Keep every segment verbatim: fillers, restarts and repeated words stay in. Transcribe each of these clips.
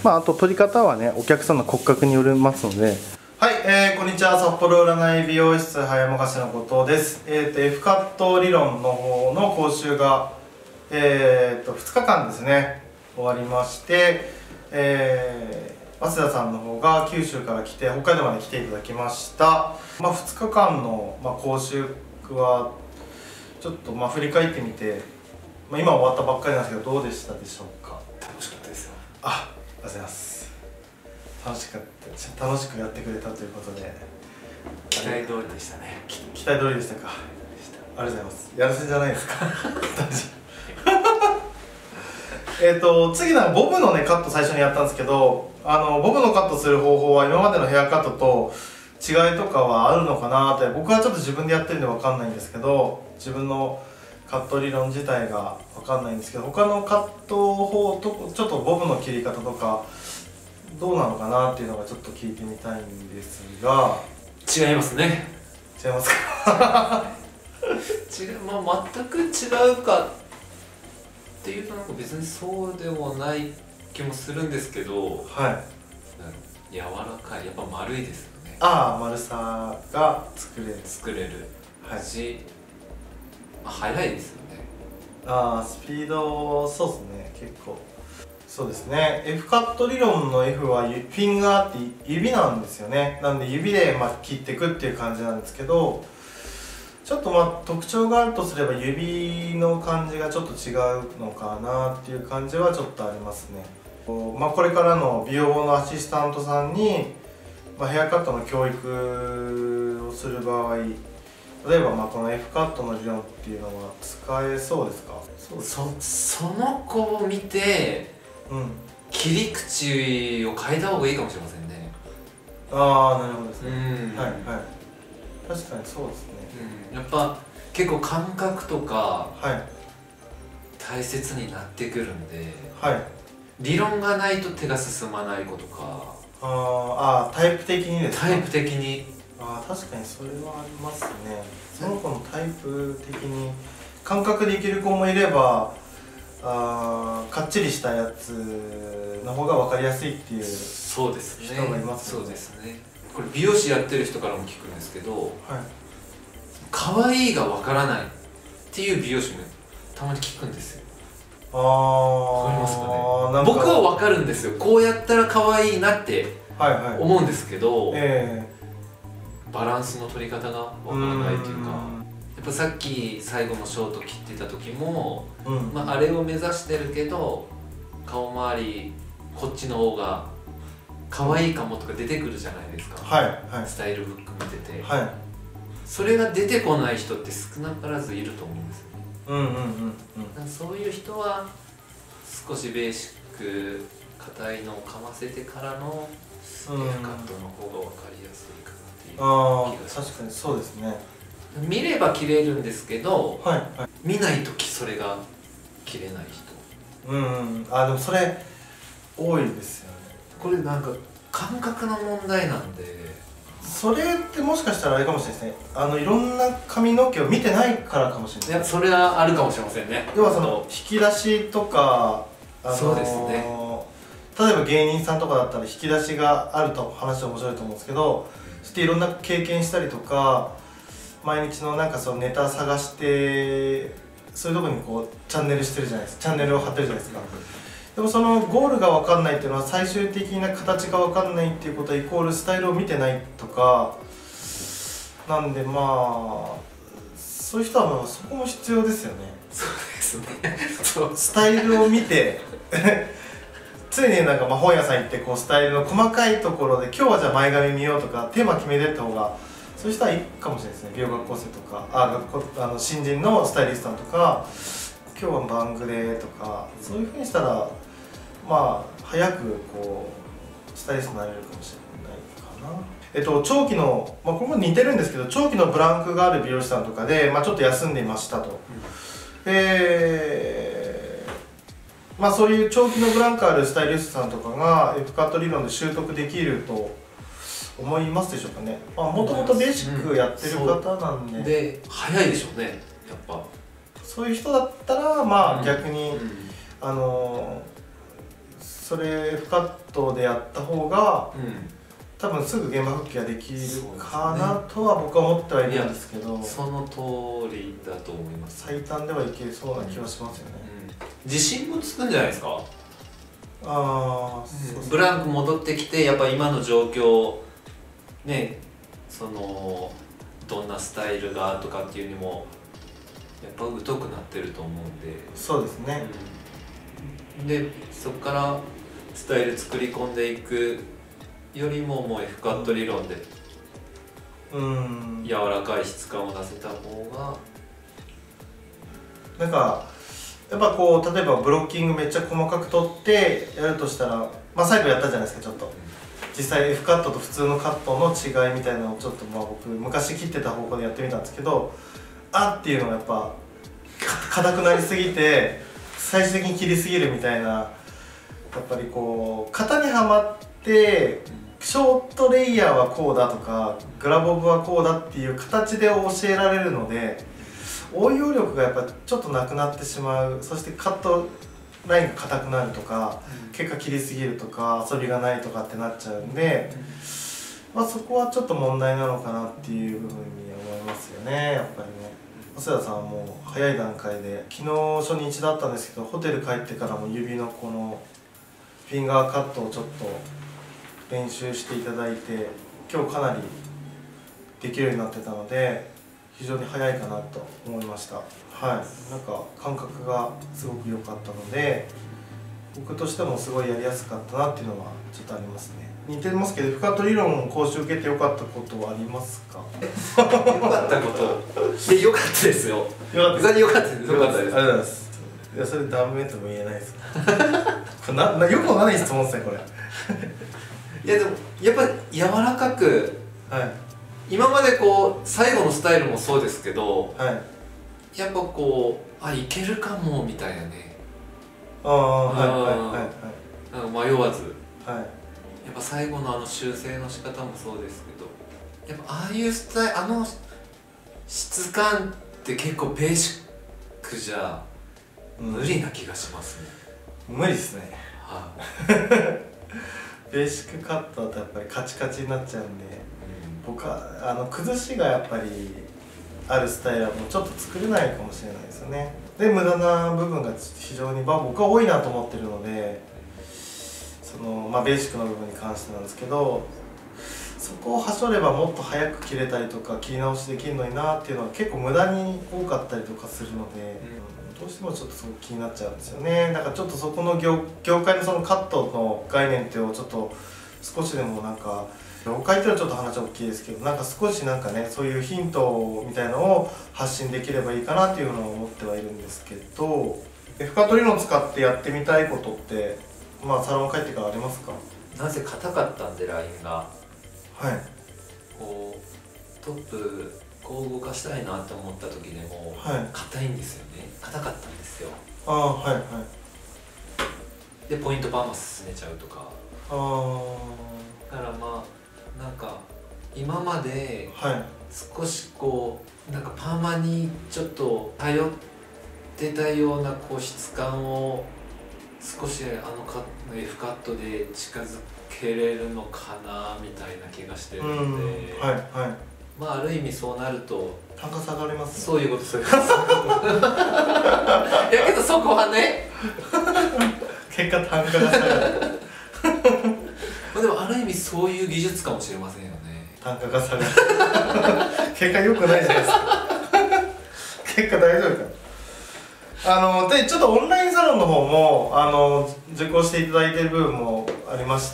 まあ、あと取り方はねお客さんの骨格によりますので。はい、えー、こんにちは。札幌占い美容室早山菓子の後藤です。えっ、ー、と F カット理論の方の講習がえっ、ー、とふつかかんですね終わりまして、えー、早稲田さんの方が九州から来て北海道まで来ていただきました。まあ、ふつかかんの、まあ、講習はちょっとまあ振り返ってみて、まあ、今終わったばっかりなんですけどどうでしたでしょうか。 楽しかったですよ。 あ、ありがとうございます。楽しかった楽しくやってくれたということで期待通りでしたね。 期待通りでしたか。ありがとうございます。やらせじゃないですかえっと次のボブのねカット最初にやったんですけど、あのボブのカットする方法は今までのヘアカットと違いとかはあるのかなって、僕はちょっと自分でやってるんで分かんないんですけど、自分のカット理論自体が分かんないんですけど、他のカット法とちょっとボブの切り方とかどうなのかなっていうのがちょっと聞いてみたいんですが。 違いますね。 違いますか違う、まあ、全く違うかっていうとなんか別にそうでもない気もするんですけど、 はい、 柔らかい、やっぱ丸いですよね。 ああ、丸さが作れる作れる、 はい、 し、まあ、速いですよね。 ああ、スピード、そうですね、結構そうですね。 F カット理論の F はフィンガーって指なんですよね。なんで指でまあ切っていくっていう感じなんですけど、ちょっとまあ特徴があるとすれば指の感じがちょっと違うのかなっていう感じはちょっとありますね。まあ、これからの美容のアシスタントさんに、まあ、ヘアカットの教育をする場合、例えばまあこの F カットの理論っていうのは使えそうですか。 そうです。そ, その子を見て、うん、切り口を変えた方がいいかもしれませんね。 ああ、なるほどですね。 うん、はいはい、 確かにそうですね。 うん、やっぱ結構感覚とか大切になってくるんで、はい、理論がないと手が進まない子とか、 ああ、タイプ的にですか。 タイプ的に、 ああ、確かにそれはありますね。その子のタイプ的に感覚でいける子もいれば、あかっちりしたやつの方が分かりやすいっていう人がいますね。そうですね。これ美容師やってる人からも聞くんですけど、はい、可愛いが分からないっていう美容師もたまに聞くんですよ。ああ、分かりますかね。僕は分かるんですよ。こうやったら可愛いなって思うんですけど、えー、バランスの取り方が分からないっていうか。やっぱさっき最後のショート切ってた時も、うん、まあ、あれを目指してるけど顔周りこっちの方が可愛いかもとか出てくるじゃないですか、はいはい、スタイルブック見てて、はい、それが出てこない人って少なからずいると思うんですよね。うんうんうんうん、そういう人は少しベーシック硬いのをかませてからのスケールカットの方が分かりやすいかなっていう気がします。 あ、確かにそうですね。 見れば切れるんですけど、はいはい、見ないときそれが切れない人、 うんうん、あ、でもそれ多いですよね。 これなんか感覚の問題なんで、 それってもしかしたらあれかもしれないですね。あのいろんな髪の毛を見てないからかもしれない。 いや、それはあるかもしれませんね。 要はその引き出しとか、あのー、そうですね、例えば芸人さんとかだったら引き出しがあると話は面白いと思うんですけど、そしていろんな経験したりとか毎日のなんかそのネタ探してそういうところにこうチャンネルしてるじゃないですか。チャンネルを貼ってるじゃないですか。でもそのゴールが分かんないっていうのは最終的な形が分かんないっていうことはイコールスタイルを見てないとかなんで、まあそういう人はまあそこも必要ですよね。 そうですねそうスタイルを見て常になんかまあ本屋さん行ってこうスタイルの細かいところで今日はじゃあ前髪見ようとかテーマ決めてった方がそういう人はいいかもしれないですね。美容学校生とかあ学校あの新人のスタイリストさんとか今日はバングレとかそういうふうにしたらまあ早くこうスタイリストになれるかもしれないかな。えっと長期の、まあ、これも似てるんですけど長期のブランクがある美容師さんとかで、まあ、ちょっと休んでいましたと、うん、えー、まあそういう長期のブランクあるスタイリストさんとかが F カット理論で習得できると思いますでしょうかね。もともとベーシックやってる方なんで、うん、 で早いでしょうね。やっぱそういう人だったらまあ逆に、うんうん、あのそれFカットでやった方が、 うん、 多分すぐ現場復帰ができるかなとは僕は思ってはいるんですけど、 その通りだと思います。 最短ではいけそうな気はしますよね、 うん、自信もつくんじゃないですか。 あ、 うん、ブランク戻ってきてやっぱ今の状況ね、そのどんなスタイルがとかっていうにもやっぱ疎くなってると思うんで。 そうですね、 うん、でそこからスタイル作り込んでいくよりももう F カット理論で柔らかい質感を出せた方が、 なんかやっぱこう例えばブロッキングめっちゃ細かく取ってやるとしたら、まあ最後やったじゃないですか。ちょっと実際 F カットと普通のカットの違いみたいなのをちょっとまあ僕昔切ってた方向でやってみたんですけど、あっていうのがやっぱ硬くなりすぎて最終的に切りすぎるみたいな、やっぱりこう型にはまってショートレイヤーはこうだとかグラボブはこうだっていう形で教えられるので、応用力がやっぱちょっとなくなってしまう。そしてカットラインが硬くなるとか、うん、結果切りすぎるとか遊びがないとかってなっちゃうんで、うん、まあそこはちょっと問題なのかなっていうふうに思いますよね、やっぱりね。細田さんはもう早い段階で、昨日初日だったんですけどホテル帰ってからも指のこのフィンガーカットをちょっと練習していただいて、今日かなりできるようになってたので非常に早いかなと思いました。はい、なんか感覚がすごく良かったので、僕としてもすごいやりやすかったなっていうのはちょっとありますね。似てますけど、Fカット理論を講習受けて良かったことはありますか？ 良かったことで良かったですよ。 良かったです。 良かったです。良かったです。ありがとうございます。いや、それ断面とも言えないですかななよくわかんない質問ですねこれいやでもやっぱり柔らかく、はい、今までこう最後のスタイルもそうですけど、はい、やっぱこうあいけるかもみたいなね、 ああはいはいはいはい、迷わず、はい、やっぱ最後のあの修正の仕方もそうですけど、やっぱああいうスタイル、あの質感って結構ベーシックじゃ無理な気がしますね、 うん、無理ですね、 はいベーシックカットだとやっぱりカチカチになっちゃうんで、うん、僕はあの崩しがやっぱりあるスタイルはもうちょっと作れないかもしれないですよね。で無駄な部分が非常に、まあ、僕は多いなと思ってるので、その、まあ、ベーシックな部分に関してなんですけど、そこをはしょればもっと早く切れたりとか切り直しできるのになっていうのは結構無駄に多かったりとかするので、うん、どうしてもちょっとすごく気になっちゃうんですよね。だからちょっとそこの 業, 業界のそのカットの概念っていうのをちょっと少しでもなんか、業界っていうのはちょっと話は大きいですけど、なんか少しなんかね、そういうヒントみたいなのを発信できればいいかなっていうのを思ってはいるんですけど、Fカット理論を使ってやってみたいことって、まあサロン帰ってからありますか？ なぜ硬かったんでラインが、 はい、 こうトップこう動かしたいなって思った時でも硬、はい、いんですよね。硬かったんですよ。 ああはいはい。 でポイントパーマ進めちゃうとか。ああ。だからまあなんか今まで少しこうなんかパーマにちょっと頼ってたようなこう質感を少しあのカット F カットで近づけれるのかなみたいな気がしてるので、はいはい、まあある意味そうなると単価下がりますね。 そういうことそういうこといやけどそこはね結果単価が下がるでもある意味そういう技術かもしれませんよね。 単価が下がる結果良くないじゃないですか結果大丈夫か。あのでちょっとオンラインサロンの方もあの受講していただいている部分もありまして、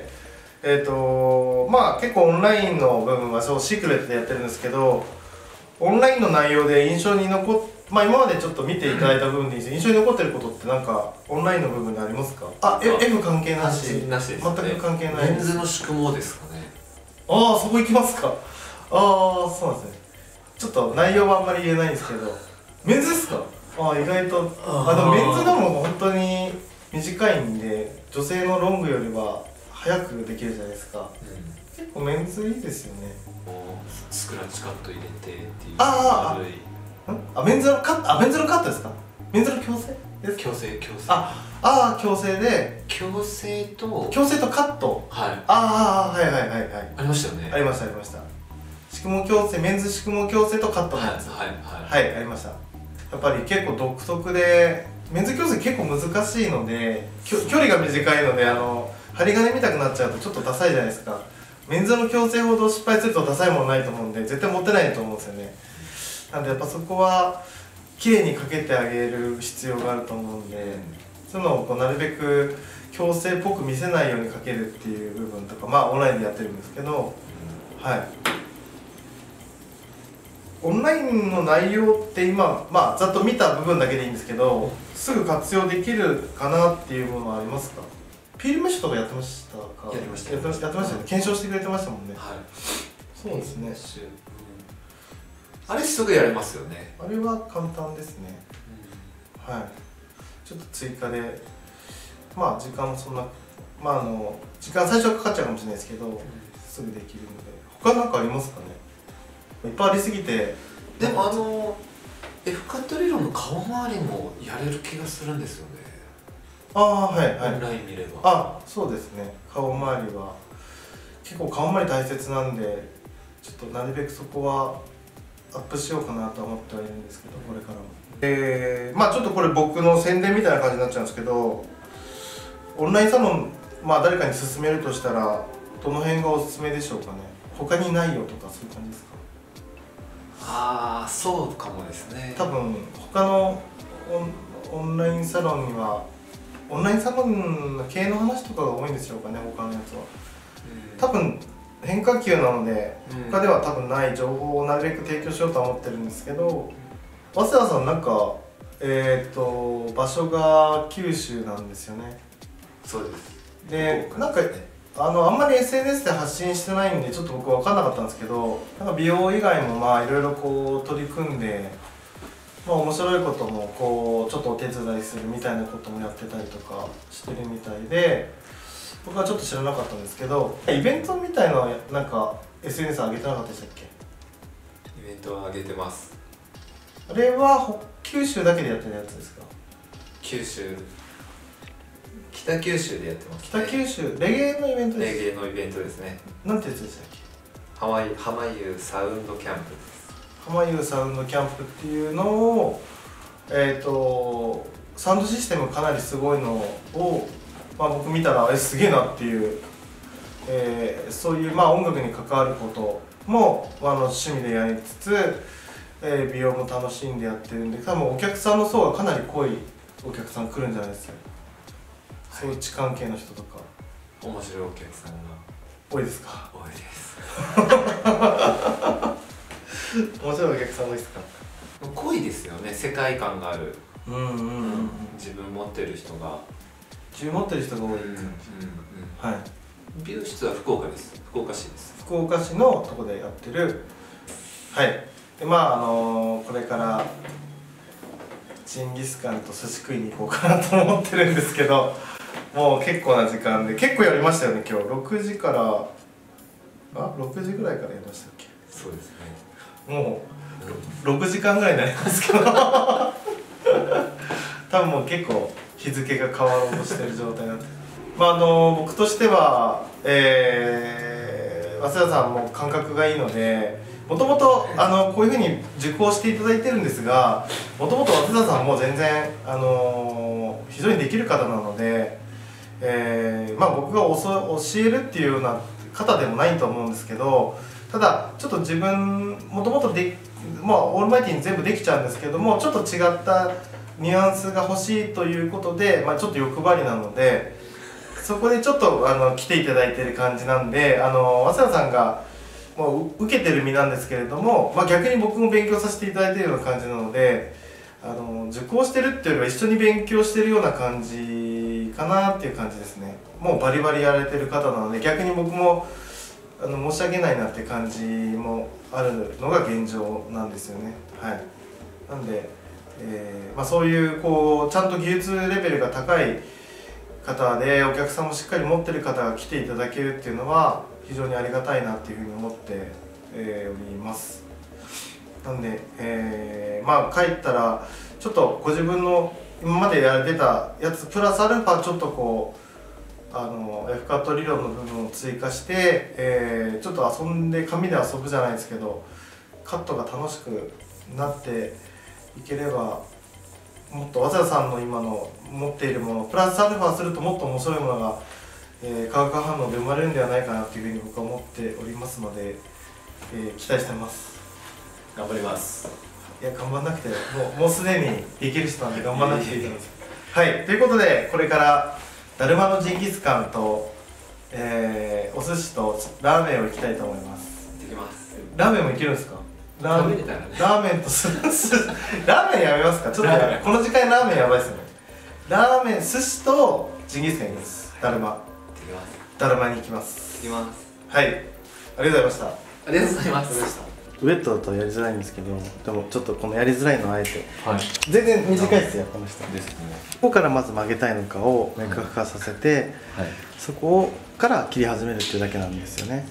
えーとまあ結構オンラインの部分はそうシークレットでやってるんですけど、オンラインの内容で印象に残っまあ今までちょっと見ていただいた部分でいいです。印象に残ってることってなんかオンラインの部分でありますか？あ、F 関係なし。 なしですね。 全く関係ない。 メンズの宿毛ですかね。 ああ、そこ行きますか。ああ、そうなんですね。ちょっと内容はあんまり言えないんですけど、メンズですか？ああ、意外と。あ、でもメンズのも本当に短いんで、女性のロングよりは早くできるじゃないですか。うん、結構メンズいいですよね。 スクラッチカット入れてっていう。 ああ。あ、メンズのカット、あ、メンズのカットですか？メンズの矯正？ です。 矯正矯正ああ矯正で矯正と矯正とカット。 はいああはいはいはいはい。 ありましたよね。 ありましたありました。宿毛矯正、メンズ宿毛矯正とカットのやつ、 はいはいはい、はい、ありました。やっぱり結構独特で、メンズ矯正結構難しいので、距離が短いので、あの針金見たくなっちゃうとちょっとダサいじゃないですか。メンズの矯正ほど失敗するとダサいものないと思うんで、絶対持ってないと思うんですよね。なんでやっぱそこは綺麗にかけてあげる必要があると思うんで、そういうのをこうなるべく矯正っぽく見せないようにかけるっていう部分とか、まあオンラインでやってるんですけど、はい。オンラインの内容って今、まあ、ざっと見た部分だけでいいんですけど、すぐ活用できるかなっていうものはありますか？ピールメッシュとかやってましたか？ やりましたやってましたやってましたよね。検証してくれてましたもんね。 はい。 そうですね。 あれすぐやれますよね。 あれは簡単ですね。はい。ちょっと追加で、まあ時間もそんな、まああの時間最初はかかっちゃうかもしれないですけど、すぐできるので。他なんかありますかね？いっぱいありすぎて。 でもあの F カット理論の顔周りもやれる気がするんですよね。 ああはいはい。 オンライン見れば。 あ、そうですね。顔周りは結構顔周り大切なんで、ちょっとなるべくそこはアップしようかなと思ってはいるんですけど、これからも。えー、まあちょっとこれ僕の宣伝みたいな感じになっちゃうんですけど、オンラインサロン、まあ誰かに勧めるとしたらどの辺がおすすめでしょうかね。他にないよとかそういう感じですか？ ああ、そうかもですね。 多分他のオン、オンラインサロンにはオンラインサロンの系の話とかが多いんでしょうかね、他のやつは。多分変化球なので、他では多分ない情報をなるべく提供しようとは思ってるんですけど、早稲田さんなんかえっと場所が九州なんですよね。 そうです。 で、なんかあのあんまり エスエヌエス で発信してないんでちょっと僕分かんなかったんですけど、なんか美容以外もまあいろいろこう取り組んで、まあ面白いこともこうちょっとお手伝いするみたいなこともやってたりとかしてるみたいで、僕はちょっと知らなかったんですけど、イベントみたいなのなんか エスエヌエス 上げてなかったでしたっけ？ イベントは上げてます。 あれは九州だけでやってるやつですか？ 九州、北九州でやってます、 ね、北九州レゲエのイベントです。 レゲエのイベントですね。 なんてやつでしたっけ？ ハワイハマユーサウンドキャンプです。 ハマユーサウンドキャンプっていうのをえっ、ー、とサウンドシステムかなりすごいのを、まあ、僕見たらえすげえなっていう、えー、そういうまあ音楽に関わることも、まあ、あの趣味でやりつつ、えー、美容も楽しんでやってるんで、多分お客さんの層がかなり濃いお客さん来るんじゃないですか。そういう地関係の人とか面白いお客さんが多いですか？ 多いです面白いお客さん多いですか？ 濃いですよね。世界観がある。 うんうんうん、うん、 自分持ってる人が自分持ってる人が多い感じ、うんうんうん、はい。 美容室は福岡です。福岡市です。 福岡市のとこでやってる、はい。でまああのー、これからジンギスカンと寿司食いに行こうかなと思ってるんですけど、もう結構な時間で結構やりましたよね。今日ろくじからあろくじぐらいからやりましたっけ？ そうですね。 もうろくじかんぐらいになりますけど多分もう結構日付が変わろうとしてる状態になってまああの僕としては、えー、早稲田さんも感覚がいいので、もともとこういうふうに受講していただいてるんですが、もともと早稲田さんも全然、あのー、非常にできる方なので、えーまあ、僕がおそ教えるっていうような方でもないと思うんですけど、ただちょっと自分もともとで、まあ、オールマイティに全部できちゃうんですけども、ちょっと違ったニュアンスが欲しいということで、まあ、ちょっと欲張りなので、そこでちょっとあの来ていただいてる感じなんで、あの早稲田さんがもう受けてる身なんですけれども、まあ、逆に僕も勉強させていただいているような感じなので、あの受講してるっていうよりは一緒に勉強してるような感じかなっていう感じですね。もうバリバリやられてる方なので、逆に僕もあの申し訳ないなって感じもあるのが現状なんですよね。はい。なんで、えーまあ、そういうこうちゃんと技術レベルが高い方でお客さんもしっかり持ってる方が来ていただけるっていうのは非常にありがたいなっていうふうに思って、えー、おります。なんで、えー、まあ帰ったらちょっとご自分の今までやれてたやつプラスアルファちょっとこうあの F カット理論の部分を追加して、えー、ちょっと遊んで紙で遊ぶじゃないですけどカットが楽しくなっていければもっと早稲田さんの今の持っているものプラスアルファするともっと面白いものが、えー、化学反応で生まれるんではないかなというふうに僕は思っておりますので、えー、期待してます。 頑張ります。 いや頑張んなくてもうもうすでにできる人なんで頑張らなくていいと思います。はいということでこれからだるまのジンギスカンと、えー、お寿司とラーメンをいきたいと思います。 できます。 ラーメンもいけるんですか？ラーメン、 ね、 ラーメンとすラーメンやめますか？ちょっとこの時間ラーメンやばいですよね。ラーメン、寿司とジンギスカンいきます。だるま。 できます。 だるまに行きます。 行きます。 はい。ありがとうございました。ありがとうございます。 ウェットだとやりづらいんですけど、でもちょっとこのやりづらいのをあえて、 はい、 全然短いですよこの人ですね。 ここからまず曲げたいのかを明確化させて、はい、そこから切り始めるっていうだけなんですよね。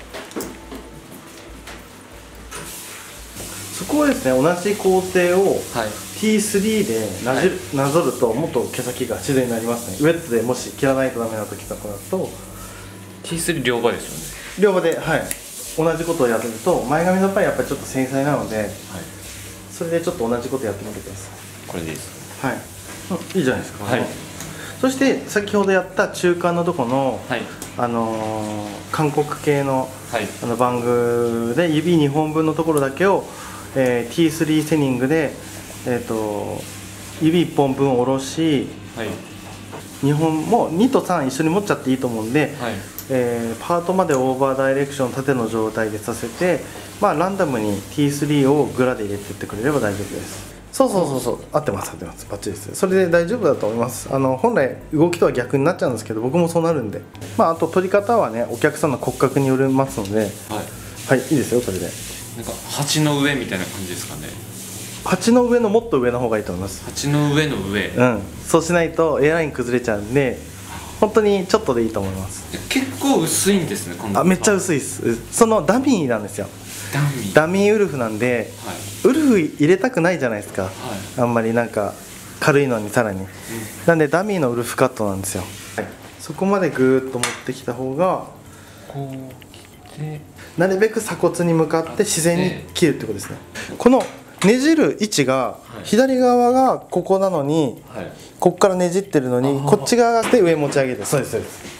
そこをですね同じ工程を ティースリー でなじ、はい、なぞるともっと毛先が自然になりますね。ウェットでもし切らないとダメな時とかだとティースリー 両刃ですよね。 両刃ではい同じことをやると前髪の場合やっぱりちょっと繊細なので、はい、それでちょっと同じことやってみてください。 これでいいですか？はい、うん、いいじゃないですか。 はい、 そして先ほどやった中間のとこの、はい、あのー、韓国系の、はい、あのバングで指にほんぶんのところだけを、えー、ティースリー セニングで、えー、と指いっぽんぶん下ろし、はい、にほんもにとさん一緒に持っちゃっていいと思うんで、はい、えー、パートまでオーバーダイレクション縦の状態でさせて、まあ、ランダムに ティースリー をグラで入れていってくれれば大丈夫です。そうそうそうそう合ってます合ってますバッチリです。それで大丈夫だと思います。あの本来動きとは逆になっちゃうんですけど僕もそうなるんで、まあ、あと取り方はねお客さんの骨格によりますので、はい、はい、いいですよ。それでなんか鉢の上みたいな感じですかね。 鉢の上のもっと上の方がいいと思います。 鉢の上の上、 うん、そうしないと A ライン崩れちゃうんで本当にちょっとでいいと思います。 結構薄いんですね。 あめっちゃ薄いです。そのダミーなんですよ。 ダミーダミーウルフなんで、はい、ウルフ入れたくないじゃないですか、はい、あんまりなんか軽いのにさらに、うん、なんでダミーのウルフカットなんですよ、はい、そこまでグーッと持ってきた方がこう来てなるべく鎖骨に向かって自然に切るってことですね。このねじる位置が左側がここなのに、はい、ここからねじってるのにこっち側で上持ち上げる。そうですそうです。